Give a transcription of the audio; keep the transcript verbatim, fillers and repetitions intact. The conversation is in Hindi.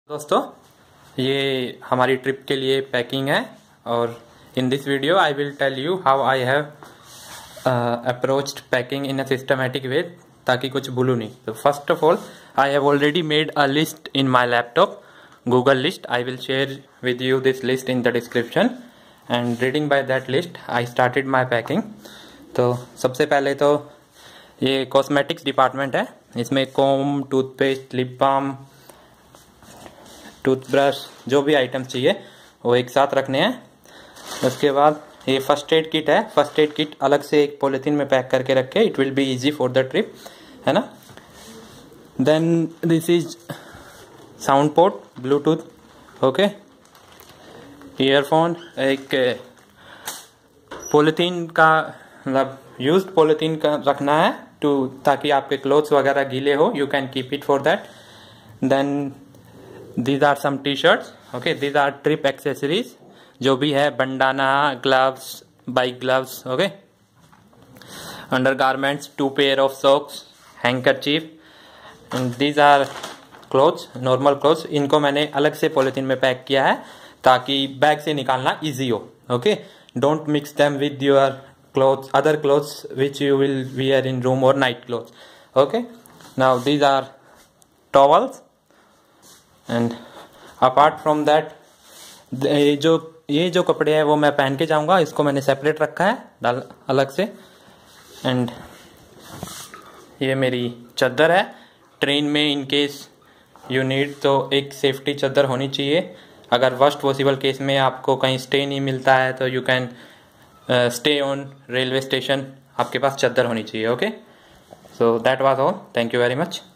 दोस्तों, ये हमारी ट्रिप के लिए पैकिंग है और in this video I will tell you how I have approached packing in a systematic way, ताकि कुछ भूलूं नहीं। तो first of all I have already made a list in my laptop, Google list. I will share with you this list in the description and reading by that list I started my packing. तो सबसे पहले तो ये कॉस्मेटिक्स डिपार्टमेंट है, इसमें comb, toothpaste, lip balm, toothbrush, जो भी आइटम्स चाहिए वो एक साथ रखने हैं। उसके बाद ये फर्स्ट एड किट है, फर्स्ट एड किट अलग से एक पॉलिथीन में पैक करके रखे, it will be easy for the trip, है ना। Then this is sound port, Bluetooth, okay, earphone, एक पॉलिथीन का मतलब यूज्ड पॉलिथीन का रखना है टू ताकि आपके क्लोथ्स वगैरह गीले हो, you can keep it for that. Then these are some t-shirts, okay, these are trip accessories, जो भी है, bandana, gloves, bike gloves, okay, undergarments, two pair of socks, handkerchief, and these are clothes, normal clothes. इनको मैंने अलग से पॉलिथीन में पैक किया है ताकि बैग से निकालना इजी हो, okay. Don't mix them with your clothes, other clothes which you will wear in room और night clothes, okay. Now these are towels and apart from that जो ये जो कपड़े हैं वो मैं पहन के जाऊंगा, इसको मैंने सेपरेट रखा है डाल अलग से। एंड ये मेरी चादर है, ट्रेन में इन केस यू नीड तो एक सेफ्टी चादर होनी चाहिए। अगर वर्स्ट पॉसिबल केस में आपको कहीं स्टे नहीं मिलता है तो you can stay on railway station, आपके पास चादर होनी चाहिए, okay. So that was all, thank you very much.